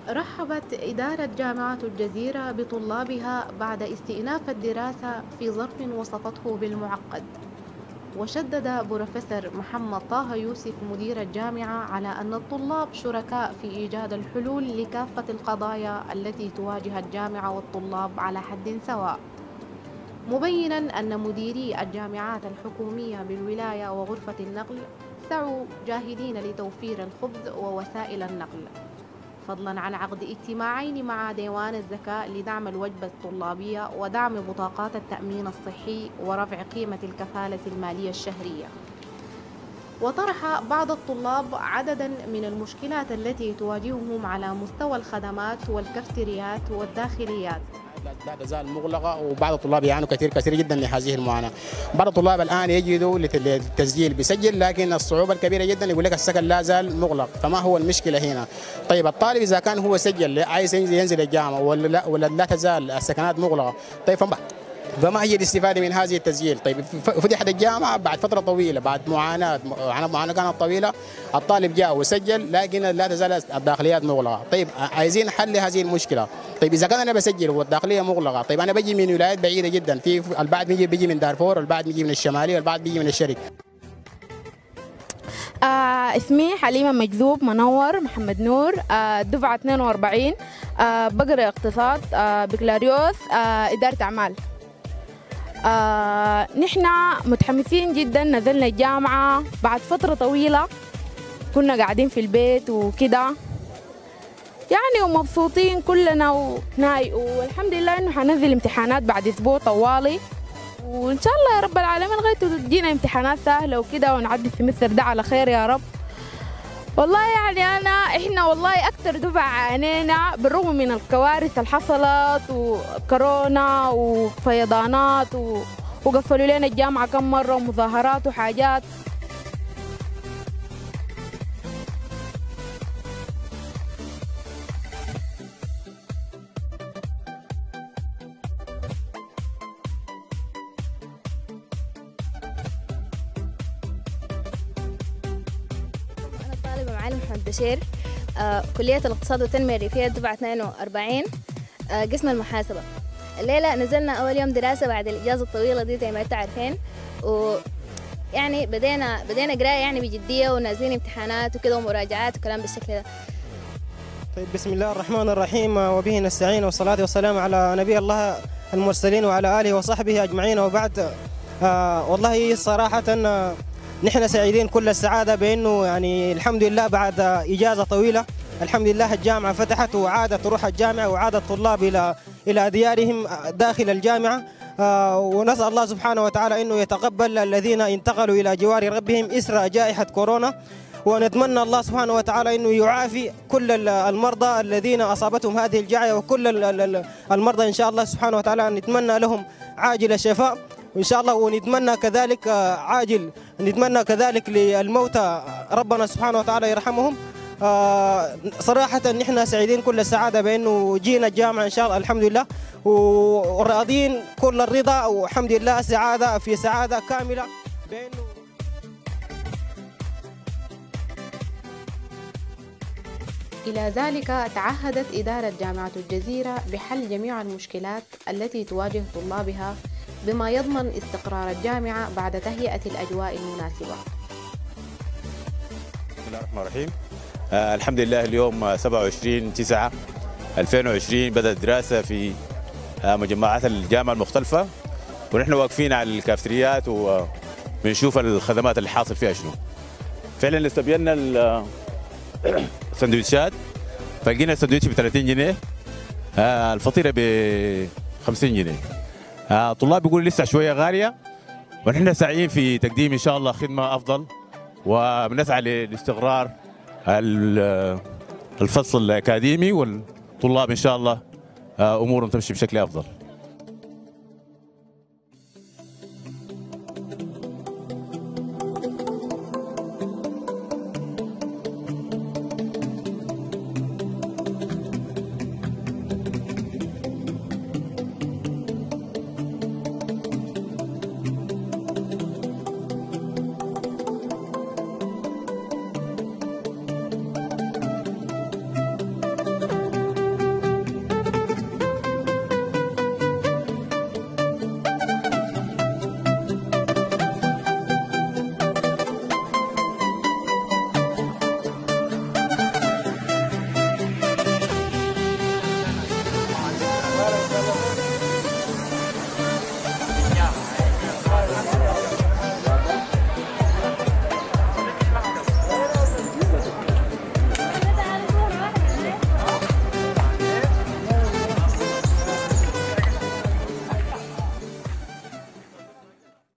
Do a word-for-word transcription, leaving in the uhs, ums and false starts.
رحبت إدارة جامعة الجزيرة بطلابها بعد استئناف الدراسة في ظرف وصفته بالمعقد. وشدد بروفيسور محمد طه يوسف مدير الجامعة على أن الطلاب شركاء في إيجاد الحلول لكافة القضايا التي تواجه الجامعة والطلاب على حد سواء، مبينا أن مديري الجامعات الحكومية بالولاية وغرفة النقل سعوا جاهدين لتوفير الخبز ووسائل النقل، فضلا عن عقد اجتماعين مع ديوان الزكاة لدعم الوجبة الطلابية ودعم بطاقات التأمين الصحي ورفع قيمة الكفالة المالية الشهرية. وطرح بعض الطلاب عددا من المشكلات التي تواجههم على مستوى الخدمات والكافتريات والداخليات. لا تزال مغلقة، وبعض الطلاب يعانوا كثير كثير جدا لهذه المعاناة. بعض الطلاب الآن يجدوا للتسجيل بيسجل، لكن الصعوبة الكبيرة جدا يقول لك السكن لا زال مغلق. فما هو المشكلة هنا؟ طيب الطالب إذا كان هو سجل عايز ينزل الجامعة ولا لا, ولا لا تزال السكنات مغلقة، طيب فما فما هي الاستفادة من هذه التسجيل؟ طيب فتحت الجامعة بعد فترة طويلة، بعد معاناة معاناة كانت طويلة، الطالب جاء وسجل لكن لا تزال الداخليات مغلقة. طيب عايزين حل هذه المشكلة. طيب إذا كان أنا بسجل والداخلية مغلقة، طيب أنا بجي من ولايات بعيدة جدا، في البعض بيجي بيجي من دارفور، البعض بيجي من الشمالي، والبعض بيجي من الشرق. آه اسمي حليمة مجذوب منور محمد نور، آه دفعة اثنين وأربعين، آه بقرأ اقتصاد، آه بكالوريوس، آه إدارة أعمال. آه نحن متحمسين جدا، نزلنا الجامعة بعد فترة طويلة كنا قاعدين في البيت وكده يعني ومبسوطين كلنا وناي، والحمد لله انه حننزل امتحانات بعد اسبوع طوالي، وان شاء الله يا رب العالمين لغايه تجينا امتحانات سهله وكده ونعدي السمستر ده على خير يا رب. والله يعني انا احنا والله اكثر دفعه عانينا بالرغم من الكوارث اللي حصلت وكورونا وفيضانات و... وقفلوا لنا الجامعه كم مره ومظاهرات وحاجات. معلم محمد بشير، آه، كلية الاقتصاد والتنمية الريفية دفعة اثنين وأربعين، آه، قسم المحاسبة. الليلة نزلنا أول يوم دراسة بعد الإجازة الطويلة دي زي ما أنتم عارفين، ويعني بدينا بدينا قراية يعني بجدية ونازلين امتحانات وكده ومراجعات وكلام بالشكل ده. طيب بسم الله الرحمن الرحيم، وبه نستعين والصلاة والسلام على نبي الله المرسلين وعلى آله وصحبه أجمعين، وبعد. آه والله صراحة آه نحن سعيدين كل السعادة بأنه يعني الحمد لله بعد إجازة طويلة الحمد لله الجامعة فتحت وعادت روح الجامعة وعاد الطلاب إلى إلى ديارهم داخل الجامعة. آه ونسأل الله سبحانه وتعالى أنه يتقبل الذين انتقلوا إلى جوار ربهم إثر جائحة كورونا، ونتمنى الله سبحانه وتعالى أنه يعافي كل المرضى الذين أصابتهم هذه الجائحة، وكل المرضى إن شاء الله سبحانه وتعالى نتمنى لهم عاجل الشفاء إن شاء الله. ونتمنى كذلك عاجل نتمنى كذلك للموتى ربنا سبحانه وتعالى يرحمهم. صراحة نحن سعيدين كل السعادة بأنه جينا الجامعة إن شاء الله الحمد لله، وراضين كل الرضا والحمد لله، سعادة في سعادة كاملة بأنه إلى ذلك تعهدت إدارة جامعة الجزيرة بحل جميع المشكلات التي تواجه طلابها بما يضمن استقرار الجامعة بعد تهيئة الأجواء المناسبة. بسم الله الرحمن الرحيم. آه الحمد لله اليوم سبعة وعشرين تسعة ألفين وعشرين بدأت الدراسة في آه مجمعات الجامعة المختلفة، ونحن واقفين على الكافتريات وبنشوف الخدمات اللي حاصل فيها شنو. فعلا استبينا السندوتشات، فلقينا السندوتش ب ثلاثين جنيه، آه الفطيرة ب خمسين جنيه. آه طلاب بيقولوا لسه شويه غاليه، ونحن ساعيين في تقديم ان شاء الله خدمه افضل، وبنسعى لاستقرار الفصل الاكاديمي والطلاب ان شاء الله آه امورهم تمشي بشكل افضل.